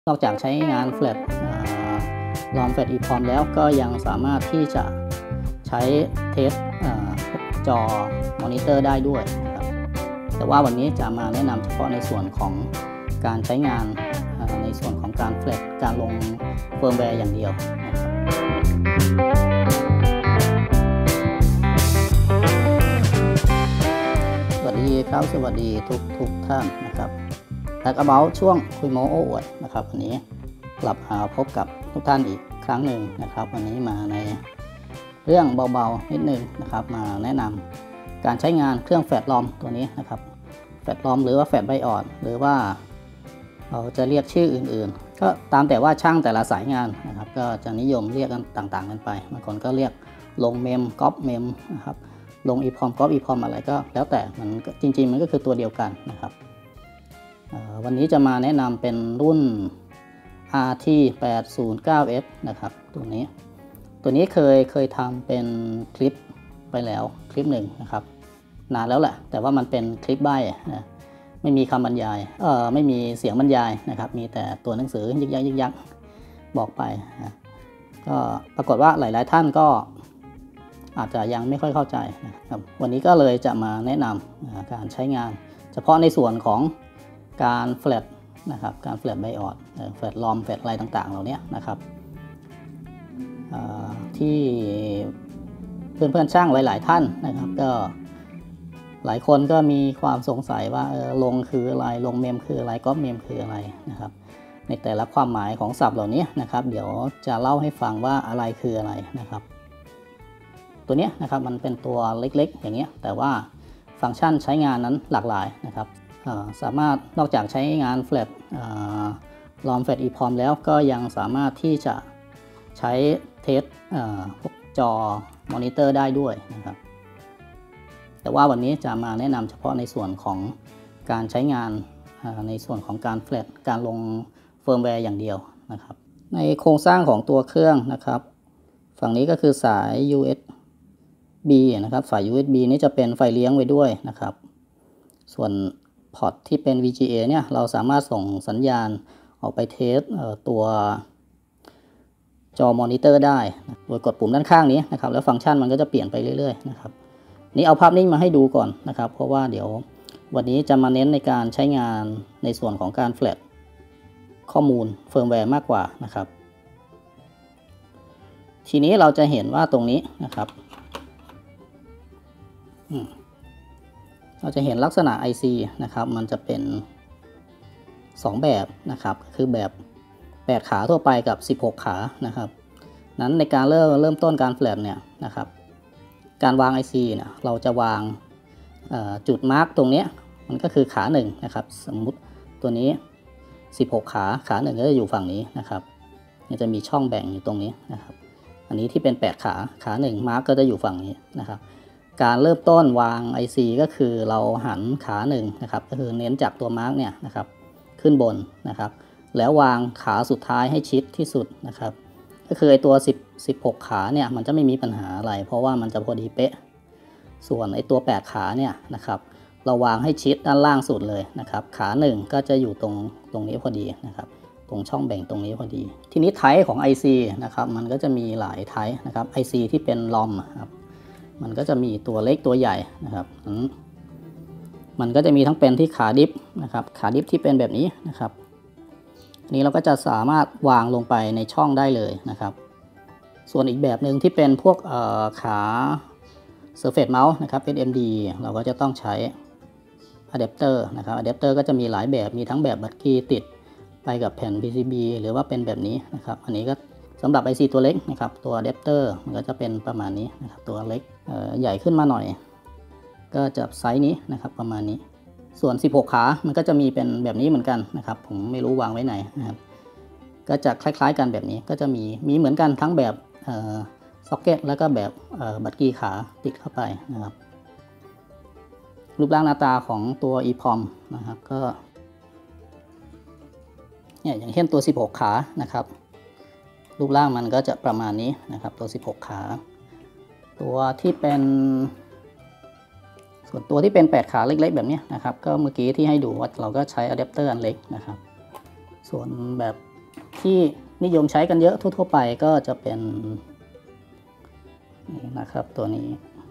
นอกจากใช้งานแฟลชรอมแฟลช EEPROM แล้วก็ยังสามารถที่จะใช้เทสจอมอนิเตอร์ได้ด้วยนะครับแต่ว่าวันนี้จะมาแนะนำเฉพาะในส่วนของการใช้งานในส่วนของการแฟลชการลงเฟิร์มแวร์อย่างเดียวนะครับสวัสดีครับสวัสดีทุกท่านนะครับTalk About ช่วงคุยโม้โอ้อวดนะครับวันนี้กลับมาพบกับทุกท่านอีกครั้งหนึ่งนะครับวันนี้มาในเรื่องเบาๆนิดนึงนะครับมาแนะนำการใช้งานเครื่องแฟลชรอมตัวนี้นะครับแฟลชรอมหรือว่าแฟลชไบออดหรือว่าเราจะเรียกชื่ออื่นๆก็ตามแต่ว่าช่างแต่ละสายงานนะครับก็จะนิยมเรียกกันต่างๆกันไปบางคนก็เรียกลงเมมก๊อปเมมนะครับลง EEPROM ก๊อป EEPROM อะไรก็แล้วแต่มันจริงๆมันก็คือตัวเดียวกันนะครับวันนี้จะมาแนะนำเป็นรุ่น RT809F นะครับตัวนี้เคยทำเป็นคลิปไปแล้วคลิปหนึ่งนะครับนานแล้วแหละแต่ว่ามันเป็นคลิปใบ้นะไม่มีคำบรรยายไม่มีเสียงบรรยายนะครับมีแต่ตัวหนังสือยึกยักบอกไปนะก็ปรากฏว่าหลายๆท่านก็อาจจะยังไม่ค่อยเข้าใจนะครับวันนี้ก็เลยจะมาแนะนำการใช้งานเฉพาะในส่วนของการแฟลชนะครับการแฟลชไบออดแฟลชรอมแฟลชอะไรต่างๆเหล่านี้นะครับที่เพื่อนๆช่างหลายๆท่านนะครับก็หลายคนก็มีความสงสัยว่าลงคืออะไรลงเมมคืออะไรก๊อปเมมคืออะไรนะครับในแต่ละความหมายของศัพท์เหล่านี้นะครับเดี๋ยวจะเล่าให้ฟังว่าอะไรคืออะไรนะครับตัวนี้นะครับมันเป็นตัวเล็กๆอย่างเงี้ยแต่ว่าฟังก์ชันใช้งานนั้นหลากหลายนะครับสามารถนอกจากใช้งานแฟลชรอมแฟลช EEPROM แล้วก็ยังสามารถที่จะใช้เทสพวกจอมอนิเตอร์ได้ด้วยนะครับแต่ว่าวันนี้จะมาแนะนำเฉพาะในส่วนของการใช้งานในส่วนของการแฟลชการลงเฟิร์มแวร์อย่างเดียวนะครับในโครงสร้างของตัวเครื่องนะครับฝั่งนี้ก็คือสาย USB นะครับสาย USB นี้จะเป็นไฟเลี้ยงไว้ด้วยนะครับส่วนพอร์ตที่เป็น VGA เนี่ยเราสามารถส่งสัญญาณออกไปเทสตัวจอมอนิเตอร์ได้โดยกดปุ่มด้านข้างนี้นะครับแล้วฟังก์ชันมันก็จะเปลี่ยนไปเรื่อยๆนะครับนี่เอาภาพนิ่งมาให้ดูก่อนนะครับเพราะว่าเดี๋ยววันนี้จะมาเน้นในการใช้งานในส่วนของการแฟลชข้อมูลเฟิร์มแวร์มากกว่านะครับทีนี้เราจะเห็นว่าตรงนี้นะครับเราจะเห็นลักษณะ IC นะครับมันจะเป็น2แบบนะครับคือแบบ8ขาทั่วไปกับ16ขานะครับนั้นในการเริ่มต้นการแฟลชเนี่ยนะครับการวาง IC เนี่ยเราจะวางจุดมาร์กตรงนี้มันก็คือขา1นะครับสมมุติตัวนี้16ขา1ก็จะอยู่ฝั่งนี้นะครับจะมีช่องแบ่งอยู่ตรงนี้นะครับอันนี้ที่เป็น8ขา1มาร์กก็จะอยู่ฝั่งนี้นะครับการเริ่มต้นวาง IC ก็คือเราหันขา1นะครับก็คือเน้นจากตัวมาร์กเนี่ยนะครับขึ้นบนนะครับแล้ววางขาสุดท้ายให้ชิดที่สุดนะครับก็คือไอตัว16ขาเนี่ยมันจะไม่มีปัญหาอะไรเพราะว่ามันจะพอดีเป๊ะส่วนไอตัว8ขาเนี่ยนะครับเราวางให้ชิดด้านล่างสุดเลยนะครับขา1ก็จะอยู่ตรงนี้พอดีนะครับตรงช่องแบ่งตรงนี้พอดีทีนี้ไทป์ของ IC นะครับมันก็จะมีหลายไทป์นะครับ IC ที่เป็นรอมครับมันก็จะมีตัวเล็กตัวใหญ่นะครับมันก็จะมีทั้งเป็นที่ขาดิฟนะครับขาดิฟที่เป็นแบบนี้นะครับนี้เราก็จะสามารถวางลงไปในช่องได้เลยนะครับส่วนอีกแบบหนึ่งที่เป็นพวกขา Surface Mount นะครับ SMD เราก็จะต้องใช้อะแดปเตอร์นะครับอะแดปเตอร์ก็จะมีหลายแบบมีทั้งแบบบัตรคีย์ติดไปกับแผ่น PCB หรือว่าเป็นแบบนี้นะครับอันนี้ก็สำหรับ IC ตัวเล็กนะครับตัวอะแดปเตอร์มันก็จะเป็นประมาณนี้นะครับตัวเล็กใหญ่ขึ้นมาหน่อยก็จะไซส์นี้นะครับประมาณนี้ส่วน16ขามันก็จะมีเป็นแบบนี้เหมือนกันนะครับผมไม่รู้วางไว้ไหนนะครับก็จะคล้ายๆกันแบบนี้ก็จะมีเหมือนกันทั้งแบบซ็อกเก็ตแล้วก็แบบบัตรกีขาติดเข้าไปนะครับรูปร่างหน้าตาของตัว EEPROM นะครับก็เนี่ยอย่างเช่นตัว16ขานะครับรูปร่างมันก็จะประมาณนี้นะครับตัว16ขาตัวที่เป็นส่วนตัวที่เป็น8ขาเล็กๆแบบนี้นะครับก็เมื่อกี้ที่ให้ดูว่าเราก็ใช้อะแดปเตอร์อันเล็กนะครับส่วนแบบที่นิยมใช้กันเยอะทั่วๆไปก็จะเป็นนี่นะครับตัวนี้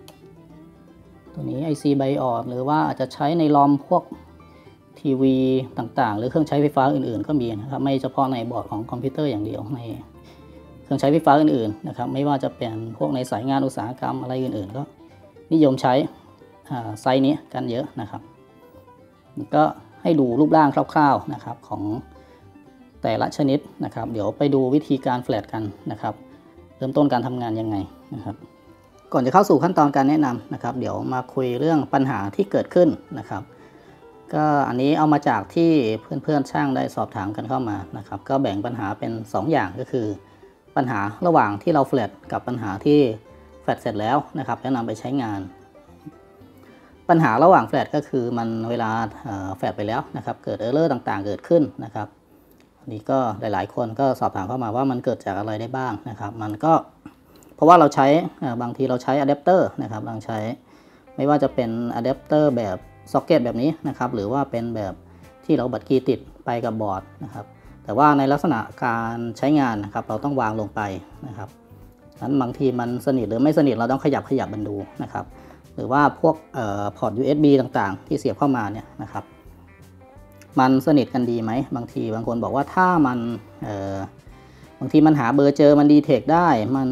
IC BIOS หรือว่าอาจจะใช้ในลอมพวกทีวีต่างๆหรือเครื่องใช้ไฟฟ้าอื่นๆก็มีนะครับไม่เฉพาะในบอร์ดของคอมพิวเตอร์อย่างเดียวในเครื่องใช้ไฟฟ้าอื่นๆนะครับไม่ว่าจะเป็นพวกในสายงานอุตสาหกรรมอะไรอื่นๆก็นิยมใช้ไซส์นี้กันเยอะนะครับก็ให้ดูรูปร่างคร่าวๆนะครับของแต่ละชนิดนะครับเดี๋ยวไปดูวิธีการแฟลชกันนะครับเริ่มต้นการทำงานยังไงนะครับก่อนจะเข้าสู่ขั้นตอนการแนะนำนะครับเดี๋ยวมาคุยเรื่องปัญหาที่เกิดขึ้นนะครับก็อันนี้เอามาจากที่เพื่อนๆช่างได้สอบถามกันเข้ามานะครับก็แบ่งปัญหาเป็น2อย่างก็คือปัญหาระหว่างที่เราแฟลชกับปัญหาที่แฟลชเสร็จแล้วนะครับแล้วนำไปใช้งานปัญหาระหว่างแฟลชก็คือมันเวลาแฟลชไปแล้วนะครับเกิดเออร์เลอร์ต่างๆเกิดขึ้นนะครับอันนี้ก็หลายๆคนก็สอบถามเข้ามาว่ามันเกิดจากอะไรได้บ้างนะครับมันก็เพราะว่าเราใช้บางทีเราใช้อะแดปเตอร์นะครับบางใช้ไม่ว่าจะเป็นอะแดปเตอร์แบบซ็อกเก็ตแบบนี้นะครับหรือว่าเป็นแบบที่เราบัตรคีย์ติดไปกับบอร์ดนะครับแต่ว่าในลักษณะการใช้งานนะครับเราต้องวางลงไปนะครับนั้นบางทีมันสนิทหรือไม่สนิทเราต้องขยับมันดูนะครับหรือว่าพวกพอร์ต USB ต่างๆที่เสียบเข้ามาเนี่ยนะครับมันสนิทกันดีไหมบางทีบางคนบอกว่าถ้ามันบางทีมันหาเบอร์เจอมันดีเทคได้มัน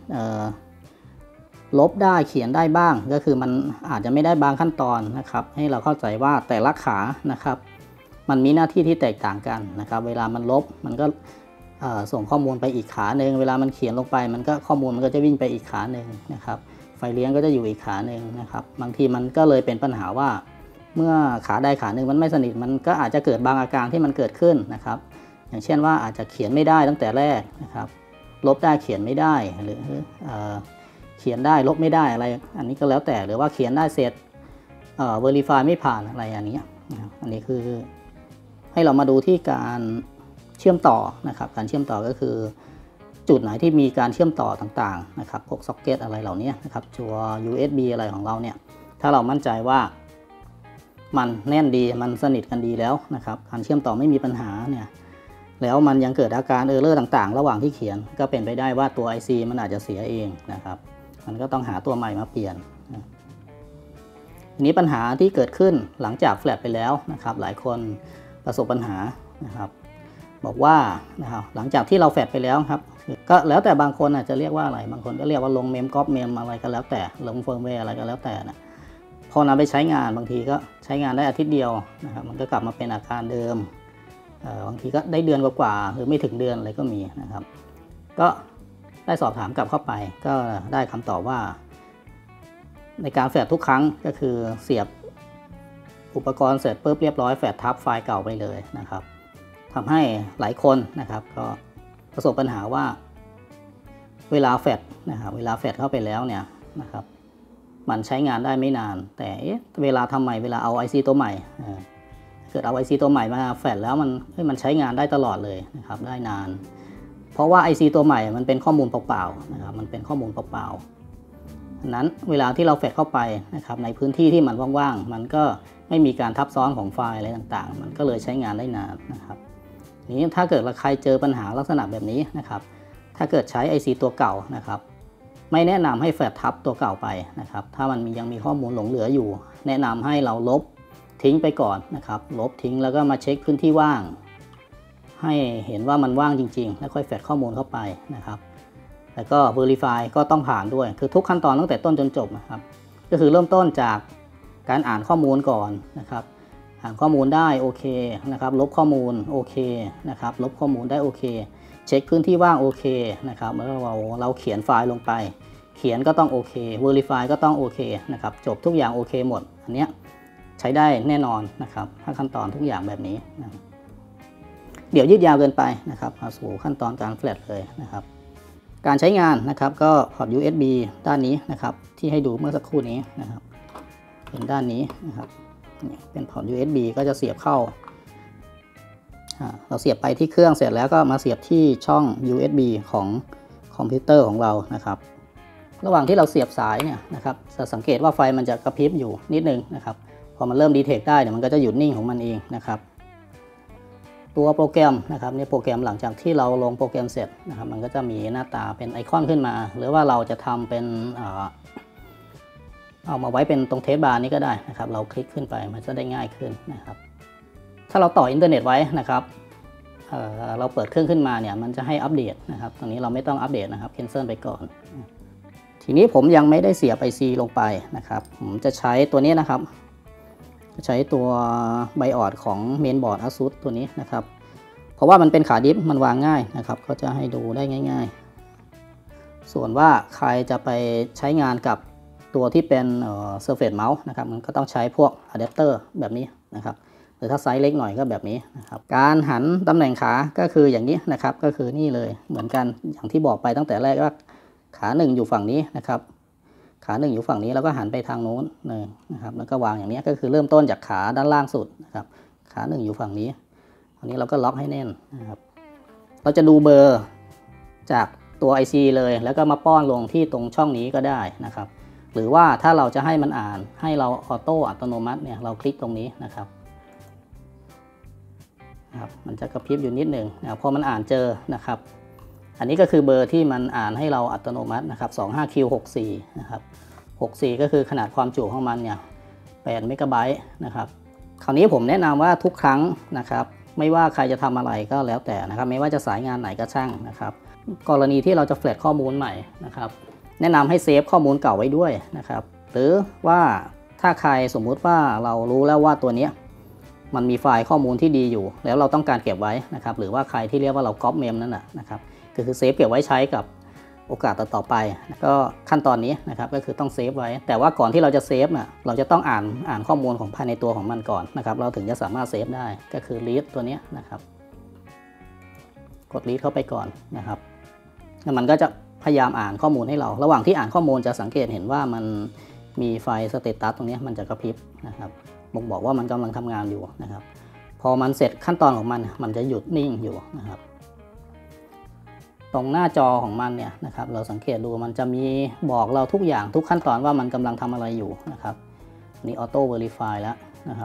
ลบได้เขียนได้บ้างก็คือมันอาจจะไม่ได้บางขั้นตอนนะครับให้เราเข้าใจว่าแต่ละขานะครับมันมีหน้าที่ที่แตกต่างกันนะครับเวลามันลบมันก็ส่งข้อมูลไปอีกขาหนึ่งเวลามันเขียนลงไปมันก็ข้อมูลมันก็จะวิ่งไปอีกขาหนึ่งนะครับไฟเลี้ยงก็จะอยู่อีกขาหนึ่งนะครับบางทีมันก็เลยเป็นปัญหาว่าเมื่อขาใดขาหนึ่งมันไม่สนิทมันก็อาจจะเกิดบางอาการที่มันเกิดขึ้นนะครับอย่างเช่นว่าอาจจะเขียนไม่ได้ตั้งแต่แรกนะครับลบได้เขียนไม่ได้หรือเขียนได้ลบไม่ได้อะไรอันนี้ก็แล้วแต่หรือว่าเขียนได้เสร็จverify ไม่ผ่านอะไรอันนี้อันนี้คือให้เรามาดูที่การเชื่อมต่อนะครับการเชื่อมต่อก็คือจุดไหนที่มีการเชื่อมต่อต่างๆนะครับพวกซ็อกเก็ตอะไรเหล่านี้นะครับตัว USB อะไรของเราเนี่ยถ้าเรามั่นใจว่ามันแน่นดีมันสนิทกันดีแล้วนะครับการเชื่อมต่อไม่มีปัญหาเนี่ยแล้วมันยังเกิดอาการเออร์เลอร์ต่างๆระหว่างที่เขียนก็เป็นไปได้ว่าตัว IC มันอาจจะเสียเองนะครับมันก็ต้องหาตัวใหม่มาเปลี่ยนทีนี้ปัญหาที่เกิดขึ้นหลังจากแฟลชไปแล้วนะครับหลายคนประสบปัญหานะครับบอกว่านะครับหลังจากที่เราแฟลชไปแล้วครับก็แล้วแต่บางคนอาจจะเรียกว่าอะไรบางคนก็เรียกว่าลงเมมก๊อปเมมอะไรก็แล้วแต่ลงเฟิร์มแวร์อะไรก็แล้วแต่นะพอนำไปใช้งานบางทีก็ใช้งานได้อาทิตย์เดียวนะครับมันก็กลับมาเป็นอาการเดิมบางทีก็ได้เดือนกว่าหรือไม่ถึงเดือนอะไรก็มีนะครับก็ได้สอบถามกลับเข้าไปก็ได้คำตอบว่าในการแฟลชทุกครั้งก็คือเสียบอุปกรณ์เสร็จปุ๊บเรียบร้อยแฟลชทับไฟล์เก่าไปเลยนะครับทำให้หลายคนนะครับก็ประสบปัญหาว่าเวลาแฟลชนะครับเวลาแฟลชเข้าไปแล้วเนี่ยนะครับมันใช้งานได้ไม่นานแต่เวลาทำใหม่เวลาเอา IC ตัวใหม่เกิดเอา IC ตัวใหม่มาแฟลชแล้วมันใช้งานได้ตลอดเลยนะครับได้นานเพราะว่า IC ตัวใหม่มันเป็นข้อมูลเปล่าๆนะครับมันเป็นข้อมูลเปล่าๆนั้นเวลาที่เราแฟลชเข้าไปนะครับในพื้นที่ที่มันว่างๆมันก็ไม่มีการทับซ้อนของไฟล์อะไรต่างๆมันก็เลยใช้งานได้นานนะครับนี้ถ้าเกิดใครเจอปัญหาลักษณะแบบนี้นะครับถ้าเกิดใช้ IC ตัวเก่านะครับไม่แนะนำให้แฟลชทับตัวเก่าไปนะครับถ้ามันยังมีข้อมูลหลงเหลืออยู่แนะนำให้เราลบทิ้งไปก่อนนะครับลบทิ้งแล้วก็มาเช็คพื้นที่ว่างให้เห็นว่ามันว่างจริงๆแล้วค่อยแฟลชข้อมูลเข้าไปนะครับแล้วก็ Verify ก็ต้องผ่านด้วยคือทุกขั้นตอนตั้งแต่ต้นจนจบนะครับก็คือเริ่มต้นจากการอ่านข้อมูลก่อนนะครับอ่านข้อมูลได้โอเคนะครับลบข้อมูลโอเคนะครับลบข้อมูลได้โอเคเช็คพื้นที่ว่างโอเคนะครับแล้วเราเขียนไฟล์ลงไปเขียนก็ต้องโอเค Verify ก็ต้องโอเคนะครับจบทุกอย่างโอเคหมดอันเนี้ยใช้ได้แน่นอนนะครับถ้าขั้นตอนทุกอย่างแบบนี้นะเดี๋ยวยืดยาวเกินไปนะครับมาสู่ขั้นตอนการแฟลชเลยนะครับการใช้งานนะครับก็พอร์ต USB ด้านนี้นะครับที่ให้ดูเมื่อสักครู่นี้นะครับเป็นด้านนี้นะครับเป็นพอร์ต USB ก็จะเสียบเข้าเราเสียบไปที่เครื่องเสร็จแล้วก็มาเสียบที่ช่อง USB ของคอมพิวเตอร์ของเรานะครับระหว่างที่เราเสียบสายเนี่ยนะครับจะสังเกตว่าไฟมันจะกระพริบอยู่นิดนึงนะครับพอมันเริ่มดีเทคได้เนี่ยมันก็จะหยุดนิ่งของมันเองนะครับตัวโปรแกรมนะครับนี่โปรแกรมหลังจากที่เราลงโปรแกรมเสร็จนะครับมันก็จะมีหน้าตาเป็นไอคอนขึ้นมาหรือว่าเราจะทำเป็นเอามาไว้เป็นตรงเทสบาร์นี้ก็ได้นะครับเราคลิกขึ้นไปมันจะได้ง่ายขึ้นนะครับถ้าเราต่ออินเทอร์เน็ตไว้นะครับเราเปิดเครื่องขึ้นมาเนี่ยมันจะให้อัปเดตนะครับตรงนี้เราไม่ต้องอัปเดตนะครับ cancel ไปก่อนทีนี้ผมยังไม่ได้เสียบ IC ลงไปนะครับผมจะใช้ตัวนี้นะครับใช้ตัวไบออดของเมนบอร์ด ASUS ตัวนี้นะครับเพราะว่ามันเป็นขาดิฟมันวางง่ายนะครับก็จะให้ดูได้ง่ายๆส่วนว่าใครจะไปใช้งานกับตัวที่เป็นSurface Mouse นะครับมันก็ต้องใช้พวกอะแดปเตอร์แบบนี้นะครับหรือถ้าไซส์เล็กหน่อยก็แบบนี้นะครับการหันตำแหน่งขาก็คืออย่างนี้นะครับก็คือนี่เลยเหมือนกันอย่างที่บอกไปตั้งแต่แรกว่าขาหนึ่งอยู่ฝั่งนี้นะครับขาหนึ่งอยู่ฝั่งนี้แล้วก็หันไปทางโน้นเลยนะครับแล้วก็วางอย่างนี้ก็คือเริ่มต้นจากขาด้านล่างสุดนะครับขาหนึ่งอยู่ฝั่งนี้อันนี้เราก็ล็อกให้แน่นนะครับเราจะดูเบอร์จากตัว IC เลยแล้วก็มาป้อนลงที่ตรงช่องนี้ก็ได้นะครับหรือว่าถ้าเราจะให้มันอ่านให้เราออโต้อัตโนมัติเนี่ยเราคลิกตรงนี้นะครับมันจะกระพริบอยู่นิดหนึ่งนะพอมันอ่านเจอนะครับอันนี้ก็คือเบอร์ที่มันอ่านให้เราอัตโนมัตินะครับ 25Q64 นะครับ64ก็คือขนาดความจุของมันเนี่ย8 เมกะไบต์นะครับคราวนี้ผมแนะนำว่าทุกครั้งนะครับไม่ว่าใครจะทำอะไรก็แล้วแต่นะครับไม่ว่าจะสายงานไหนก็ช่างนะครับกรณีที่เราจะแฟลชข้อมูลใหม่นะครับแนะนำให้เซฟข้อมูลเก่าไว้ด้วยนะครับหรือว่าถ้าใครสมมุติว่าเรารู้แล้วว่าตัวนี้มันมีไฟล์ข้อมูลที่ดีอยู่แล้วเราต้องการเก็บไว้นะครับหรือว่าใครที่เรียกว่าเราก๊อปเมมนั่นนะครับก็คือเซฟเก็บไว้ใช้กับโอกาสต่อไปก็ขั้นตอนนี้นะครับก็คือต้องเซฟไว้แต่ว่าก่อนที่เราจะเซฟเราจะต้องอ่านข้อมูลของภายในตัวของมันก่อนนะครับเราถึงจะสามารถเซฟได้ก็คือ read ตัวนี้นะครับกด read เข้าไปก่อนนะครับแล้วมันก็จะพยายามอ่านข้อมูลให้เราระหว่างที่อ่านข้อมูลจะสังเกตเห็นว่ามันมีไฟล์สเตตัสตรงนี้มันจะกระพริบนะครับบ่งบอกว่ามันกำลังทำงานอยู่นะครับพอมันเสร็จขั้นตอนของมันจะหยุดนิ่งอยู่นะครับตรงหน้าจอของมันเนี่ยนะครับเราสังเกตดูมันจะมีบอกเราทุกอย่างทุกขั้นตอนว่ามันกำลังทำอะไรอยู่นะครับนี่ออโต้เวอริฟายแล้วนะครับ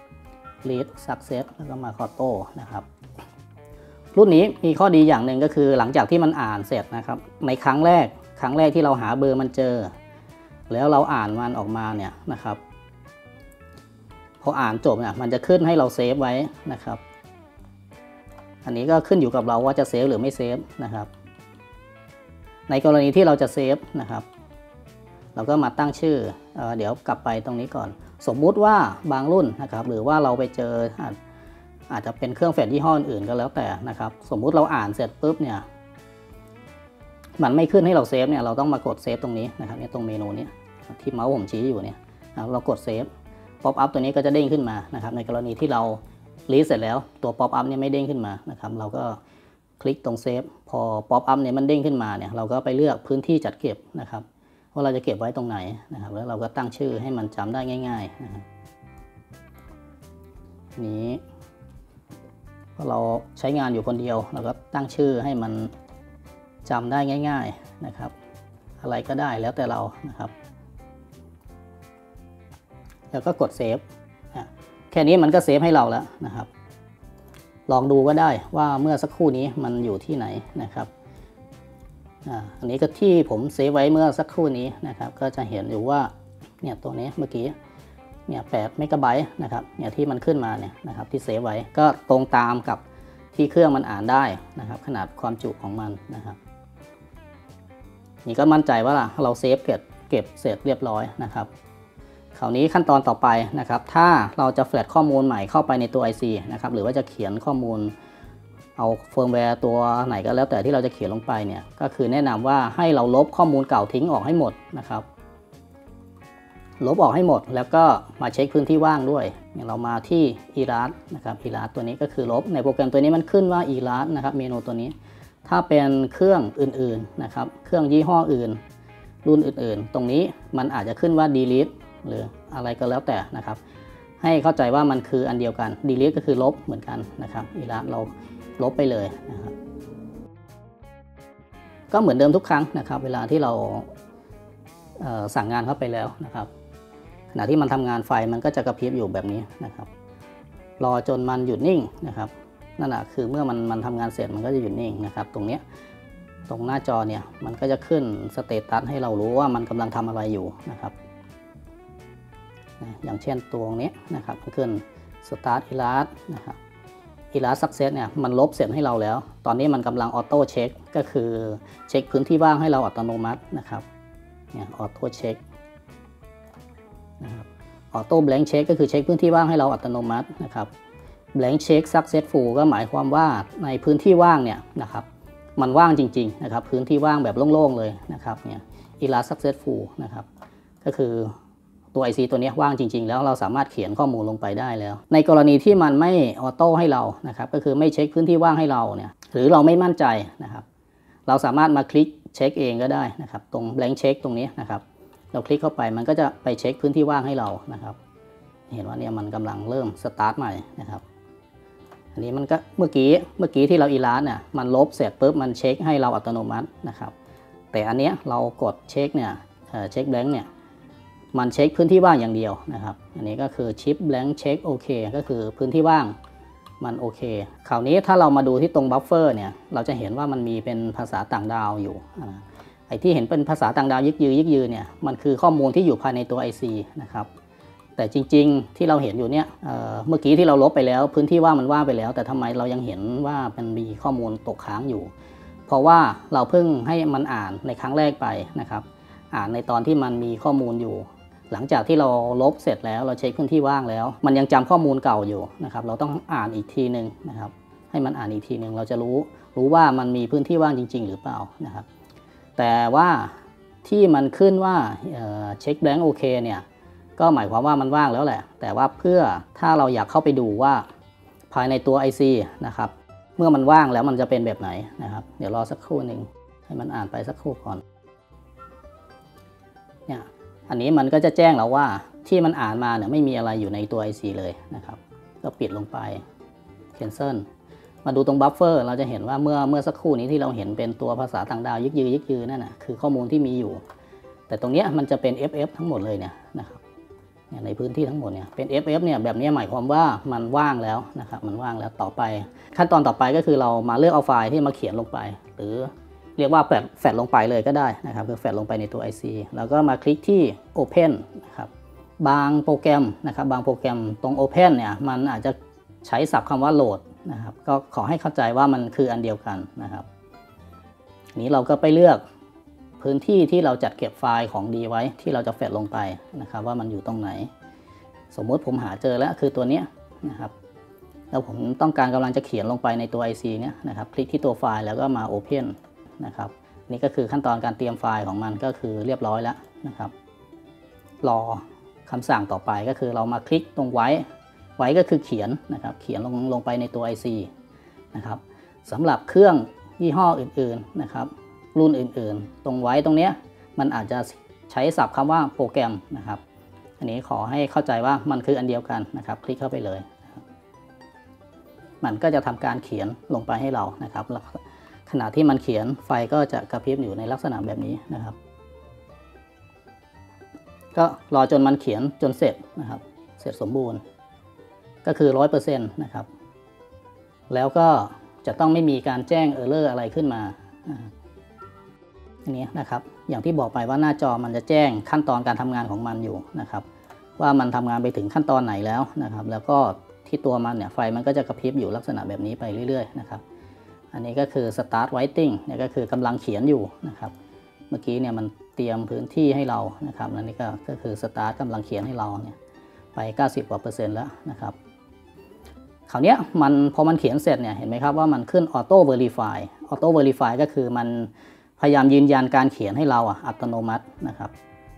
read success แล้วก็มาออโต้นะครับรุ่นนี้มีข้อดีอย่างหนึ่งก็คือหลังจากที่มันอ่านเสร็จนะครับในครั้งแรกที่เราหาเบอร์มันเจอแล้วเราอ่านมันออกมาเนี่ยนะครับพออ่านจบเนี่ยมันจะขึ้นให้เราเซฟไว้นะครับอันนี้ก็ขึ้นอยู่กับเราว่าจะเซฟหรือไม่เซฟนะครับในกรณีที่เราจะเซฟนะครับเราก็มาตั้งชื่อเดี๋ยวกลับไปตรงนี้ก่อนสมมุติว่าบางรุ่นนะครับหรือว่าเราไปเจออาจจะเป็นเครื่องแฟลชยี่ห้ออื่นก็แล้วแต่นะครับสมมุติเราอ่านเสร็จปุ๊บเนี่ยมันไม่ขึ้นให้เราเซฟเนี่ยเราต้องมากดเซฟตรงนี้นะครับเนี่ยตรงเมนูนี้ที่เมาส์ผมชี้อยู่เนี่ยเรากดเซฟป๊อปอัพตัวนี้ก็จะเด้งขึ้นมานะครับในกรณีที่เรารีเสร็จแล้วตัวป๊อปอัพเนี่ยไม่เด้งขึ้นมานะครับเราก็คลิกตรงเซฟพอป๊อปอัพเนี่ยมันเด้งขึ้นมาเนี่ยเราก็ไปเลือกพื้นที่จัดเก็บนะครับว่าเราจะเก็บไว้ตรงไหนนะครับแล้วเราก็ตั้งชื่อให้มันจำได้ง่ายๆนะครับนี้พอเราใช้งานอยู่คนเดียวเราก็ตั้งชื่อให้มันจำได้ง่ายๆนะครับอะไรก็ได้แล้วแต่เรานะครับแล้วก็กดเซฟแค่นี้มันก็เซฟให้เราแล้วนะครับลองดูก็ได้ว่าเมื่อสักครู่นี้มันอยู่ที่ไหนนะครับอันนี้ก็ที่ผมเซฟไว้เมื่อสักครู่นี้นะครับก็จะเห็นอยู่ว่าเนี่ยตัวนี้เมื่อกี้เนี่ย8 เมกะไบต์นะครับเนี่ยที่มันขึ้นมาเนี่ยนะครับที่เซฟไว้ก็ตรงตามกับที่เครื่องมันอ่านได้นะครับขนาดความจุของมันนะครับนี่ก็มั่นใจว่าเราเซฟเก็บเสร็จเรียบร้อยนะครับคราวนี้ขั้นตอนต่อไปนะครับถ้าเราจะแฟลชข้อมูลใหม่เข้าไปในตัว IC นะครับหรือว่าจะเขียนข้อมูลเอาเฟิร์มแวร์ตัวไหนก็แล้วแต่ที่เราจะเขียนลงไปเนี่ยก็คือแนะนำว่าให้เราลบข้อมูลเก่าทิ้งออกให้หมดนะครับลบออกให้หมดแล้วก็มาเช็คพื้นที่ว่างด้วยเรามาที่ erase นะครับ erase ตัวนี้ก็คือลบในโปรแกรมตัวนี้มันขึ้นว่า erase นะครับเมนูตัวนี้ถ้าเป็นเครื่องอื่นๆนะครับเครื่องยี่ห้ออื่นรุ่นอื่นๆตรงนี้มันอาจจะขึ้นว่า delete หรืออะไรก็แล้วแต่นะครับให้เข้าใจว่ามันคืออันเดียวกัน delete ก็คือลบเหมือนกันนะครับeraseเราลบไปเลยนะครับก็เหมือนเดิมทุกครั้งนะครับเวลาที่เราสั่งงานเข้าไปแล้วนะครับขณะที่มันทำงานไฟมันก็จะกระพริบอยู่แบบนี้นะครับรอจนมันหยุดนิ่งนะครับนั่นแหะคือเมื่อมันทำงานเสร็จมันก็จะหยุดนิ่งนะครับตรงเนี้ยตรงหน้าจอเนี่ยมันก็จะขึ้นสเตตัสให้เรารู้ว่ามันกำลังทำอะไรอยู่นะครับอย่างเช่นตัวนี้นะครับขึ้น Start Elast นะครับ Elast Success เนี่ยมันลบเสร็จให้เราแล้วตอนนี้มันกำลังออโต้เช็คก็คือเช็คพื้นที่ว่างให้เราอัตโนมัตินะครับเนี่ยออโต้เช็คนะครับออโต้แบงค์เช็คก็คือเช็คพื้นที่ว่างให้เราอัตโนมัตินะครับแบงค์เช็ค Successful ก็หมายความว่าในพื้นที่ว่างเนี่ยนะครับมันว่างจริงๆนะครับพื้นที่ว่างแบบโล่งๆเลยนะครับเนี่ย Elast Successful นะครับก็คือตัว IC ตัวนี้ว่างจริงๆแล้วเราสามารถเขียนข้อมูลลงไปได้แล้วในกรณีที่มันไม่ออโต้ให้เรานะครับก็คือไม่เช็คพื้นที่ว่างให้เราเนี่ยหรือเราไม่มั่นใจนะครับเราสามารถมาคลิกเช็คเองก็ได้นะครับตรง blank check ตรงนี้นะครับเราคลิกเข้าไปมันก็จะไปเช็คพื้นที่ว่างให้เรานะครับเห็นว่าเนี่ยมันกำลังเริ่มสตาร์ทใหม่นะครับอันนี้มันก็เมื่อกี้ที่เราอีลาสเนี่ยมันลบเสร็จปุ๊บมันเช็คให้เราอัตโนมัตินะครับแต่อันเนี้ยเรากดเช็คเนี่ยเช็ค blank เนี่ยมันเช็คพื้นที่ว่างอย่างเดียวนะครับอันนี้ก็คือชิป blank check โอเคก็คือพื้นที่ว่างมันโอเคคราวนี้ถ้าเรามาดูที่ตรงบัฟเฟอร์เนี่ยเราจะเห็นว่ามันมีเป็นภาษาต่างดาวอยู่ไอ้ที่เห็นเป็นภาษาต่างดาวยึกยืเนี่ยมันคือข้อมูลที่อยู่ภายในตัว IC นะครับแต่จริงๆที่เราเห็นอยู่เนี่ยเมื่อกี้ที่เราลบไปแล้วพื้นที่ว่างมันว่างไปแล้วแต่ทำไมเรายังเห็นว่ามันมีข้อมูลตกค้างอยู่เพราะว่าเราเพิ่งให้มันอ่านในครั้งแรกไปนะครับอ่านในตอนที่มันมีข้อมูลอยู่หลังจากที่เราลบเสร็จแล้วเราเช็คพื้นที่ว่างแล้วมันยังจำข้อมูลเก่าอยู่นะครับเราต้องอ่านอีกทีนึงนะครับให้มันอ่านอีกทีนึงเราจะรู้ว่ามันมีพื้นที่ว่างจริงๆหรือเปล่านะครับแต่ว่าที่มันขึ้นว่าเช็คแบงค์โอเคเนี่ยก็หมายความว่ามันว่างแล้วแหละแต่ว่าเพื่อถ้าเราอยากเข้าไปดูว่าภายในตัว IC นะครับเมื่อมันว่างแล้วมันจะเป็นแบบไหนนะครับเดี๋ยวรอสักครู่หนึ่งให้มันอ่านไปสักครู่ก่อนเนี่ยอันนี้มันก็จะแจ้งเราว่าที่มันอ่านมาเนี่ยไม่มีอะไรอยู่ในตัว IC เลยนะครับก็ปิดลงไป cancel มาดูตรงบัฟเฟอร์เราจะเห็นว่าเมื่อสักครู่นี้ที่เราเห็นเป็นตัวภาษาต่างดาวยึกยืนั่นนะคือข้อมูลที่มีอยู่แต่ตรงนี้มันจะเป็น FF ทั้งหมดเลยเนี่ยนะครับในพื้นที่ทั้งหมดเนี่ยเป็น FF เนี่ยแบบนี้หมายความว่ามันว่างแล้วนะครับมันว่างแล้วต่อไปขั้นตอนต่อไปก็คือเรามาเลือกเอาไฟล์ที่มาเขียนลงไปหรือเรียกว่าแฟลชลงไปเลยก็ได้นะครับคือแฟลชลงไปในตัว IC แล้วก็มาคลิกที่ Open นะครับบางโปรแกรมนะครับบางโปรแกรมตรง Open เนี่ยมันอาจจะใช้ศัพท์คำว่าโหลดนะครับก็ขอให้เข้าใจว่ามันคืออันเดียวกันนะครับนี้เราก็ไปเลือกพื้นที่ที่เราจัดเก็บไฟล์ของดีไว้ที่เราจะแฟลชลงไปนะครับว่ามันอยู่ตรงไหนสมมติผมหาเจอแล้วคือตัวนี้นะครับแล้วผมต้องการกำลังจะเขียนลงไปในตัว IC เนี่ยนะครับคลิกที่ตัวไฟล์แล้วก็มา Open นะครับนี่ก็คือขั้นตอนการเตรียมไฟล์ของมันก็คือเรียบร้อยแล้วนะครับรอคำสั่งต่อไปก็คือเรามาคลิกตรงไว้ก็คือเขียนนะครับเขียนลงไปในตัว IC นะครับสำหรับเครื่องยี่ห้ออื่นๆนะครับรุ่นอื่นๆตรงไว้ตรงนี้มันอาจจะใช้ศัพท์คำว่าโปรแกรมนะครับอันนี้ขอให้เข้าใจว่ามันคืออันเดียวกันนะครับคลิกเข้าไปเลยมันก็จะทำการเขียนลงไปให้เรานะครับขณะที่มันเขียนไฟก็จะกระพริบอยู่ในลักษณะแบบนี้นะครับก็รอจนมันเขียนจนเสร็จนะครับเสร็จสมบูรณ์ก็คือ 100% นะครับแล้วก็จะต้องไม่มีการแจ้งเออร์เลอร์อะไรขึ้นมาอันนี้นะครับอย่างที่บอกไปว่าหน้าจอมันจะแจ้งขั้นตอนการทำงานของมันอยู่นะครับว่ามันทำงานไปถึงขั้นตอนไหนแล้วนะครับแล้วก็ที่ตัวมันเนี่ยไฟมันก็จะกระพริบอยู่ลักษณะแบบนี้ไปเรื่อยๆนะครับอันนี้ก็คือ start writing เนี่ยก็คือกำลังเขียนอยู่นะครับเมื่อกี้เนี่ยมันเตรียมพื้นที่ให้เรานะครับอันนี้ก็คือ start กำลังเขียนให้เราเนี่ยไป90%กว่าแล้วนะครับคราวนี้พอมันเขียนเสร็จเนี่ยเห็นไหมครับว่ามันขึ้น auto verify ก็คือมันพยายามยืนยันการเขียนให้เราอัตโนมัตินะครับ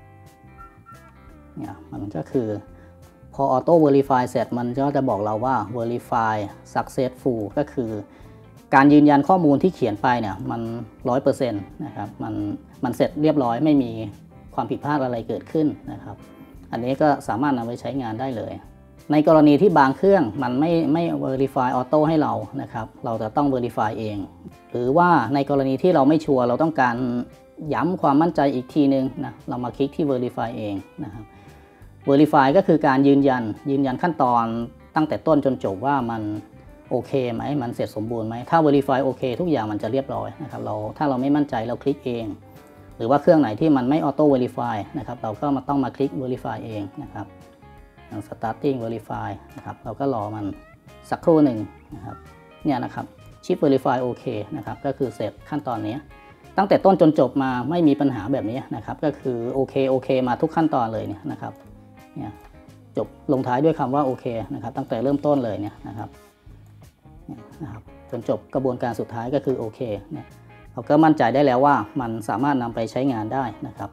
เนี่ยมันก็คือพอ auto verify เสร็จมันก็จะบอกเราว่า verify successful ก็คือการยืนยันข้อมูลที่เขียนไปเนี่ยมัน 100% นะครับมันเสร็จเรียบร้อยไม่มีความผิดพลาดอะไรเกิดขึ้นนะครับอันนี้ก็สามารถนำไปใช้งานได้เลยในกรณีที่บางเครื่องมันไม่ verify auto ให้เรานะครับเราจะต้อง verify เองหรือว่าในกรณีที่เราไม่ชัวร์เราต้องการย้ำความมั่นใจอีกทีนึงนะเรามาคลิกที่ verify เองนะครับ verify ก็คือการยืนยันขั้นตอนตั้งแต่ต้นจนจบว่ามันโอเคไหมมันเสร็จสมบูรณ์ไหมถ้า Verify โอเคทุกอย่างมันจะเรียบร้อยนะครับถ้าเราไม่มั่นใจเราคลิกเองหรือว่าเครื่องไหนที่มันไม่ Auto Verify นะครับเราก็ต้องมาคลิก Verify เองนะครับอย่าง Starting Verify นะครับเราก็รอมันสักครู่หนึ่งนะครับเนี่ยนะครับชิป Verify โอเคนะครับก็คือเสร็จขั้นตอนนี้ตั้งแต่ต้นจนจบมาไม่มีปัญหาแบบนี้นะครับก็คือโอเคมาทุกขั้นตอนเลยเนี่ยนะครับเนี่ยจบลงท้ายด้วยคำว่าโอเคนะครับตั้งแต่เริ่มต้นเลยเนี่ยนะครับจนจบกระบวนการสุดท้ายก็คือโอเคเนี่ยเราก็มั่นใจได้แล้วว่ามันสามารถนำไปใช้งานได้นะครับ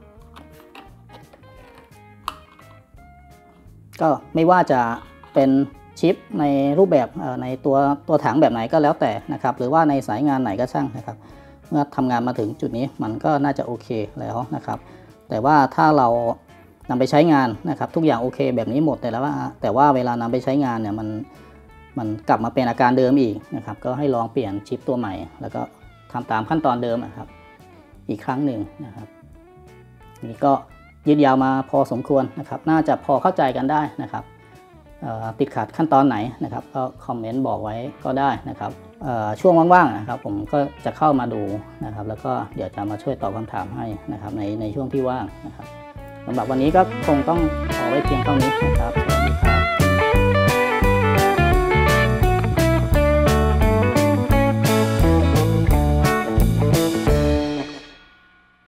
ก็ไม่ว่าจะเป็นชิปในรูปแบบในตัวถังแบบไหนก็แล้วแต่นะครับหรือว่าในสายงานไหนก็ช่างนะครับเมื่อทำงานมาถึงจุดนี้มันก็น่าจะโอเคแล้วนะครับแต่ว่าถ้าเรานำไปใช้งานนะครับทุกอย่างโอเคแบบนี้หมดแต่ว่าเวลานำไปใช้งานเนี่ยมันกลับมาเป็นอาการเดิมอีกนะครับก็ให้ลองเปลี่ยนชิปตัวใหม่แล้วก็ทำตามขั้นตอนเดิมนะครับอีกครั้งหนึ่งนะครับนี่ก็ยืดยาวมาพอสมควรนะครับน่าจะพอเข้าใจกันได้นะครับติดขัดขั้นตอนไหนนะครับก็คอมเมนต์บอกไว้ก็ได้นะครับช่วงว่างๆนะครับผมก็จะเข้ามาดูนะครับแล้วก็เดี๋ยวจะมาช่วยตอบคำถามให้นะครับในช่วงที่ว่างนะครับสำหรับวันนี้ก็คงต้องขอไว้เพียงเท่านี้นะครับ